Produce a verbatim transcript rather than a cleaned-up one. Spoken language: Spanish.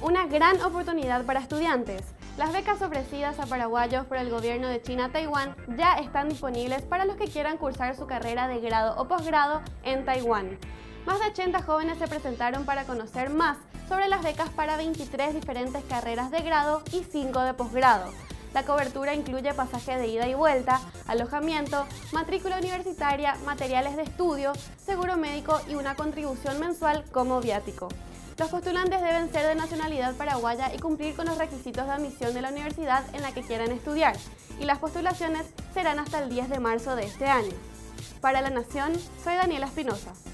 Una gran oportunidad para estudiantes. Las becas ofrecidas a paraguayos por el gobierno de China a Taiwán ya están disponibles para los que quieran cursar su carrera de grado o posgrado en Taiwán. Más de ochenta jóvenes se presentaron para conocer más sobre las becas para veintitrés diferentes carreras de grado y cinco de posgrado. La cobertura incluye pasaje de ida y vuelta, alojamiento, matrícula universitaria, materiales de estudio, seguro médico y una contribución mensual como viático. Los postulantes deben ser de nacionalidad paraguaya y cumplir con los requisitos de admisión de la universidad en la que quieran estudiar, y las postulaciones serán hasta el diez de marzo de este año. Para La Nación, soy Daniela Espinosa.